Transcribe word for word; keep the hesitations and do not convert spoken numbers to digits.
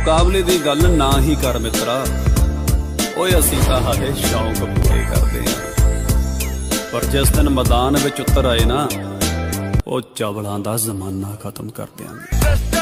ਮੁਕਾਬਲੇ ਦੀ ਗੱਲ ਨਾ ਹੀ ਕਰ ਮਿੱਤਰਾ, ਓਏ ਅਸੀਂ ਤਾਂ ਹਾਲੇ ਸ਼ੌਂਕ ਪੂਰੇ ਕਰਦੇ ਆਂ। ਪਰ ਜਿਸ ਦਿਨ ਮੈਦਾਨ ਵਿੱਚ ਉਤਰ ਆਏ ਨਾ, ਉਹ ਚਵਲਾਂ ਦਾ ਜ਼ਮਾਨਾ ਖਤਮ ਕਰ ਦਿਆਂਗੇ।